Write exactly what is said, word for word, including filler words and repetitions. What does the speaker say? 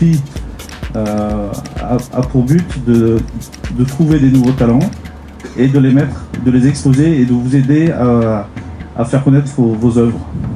prix euh, a, a pour but de, de trouver des nouveaux talents et de les mettre, de les exposer et de vous aider à, à faire connaître vos, vos œuvres.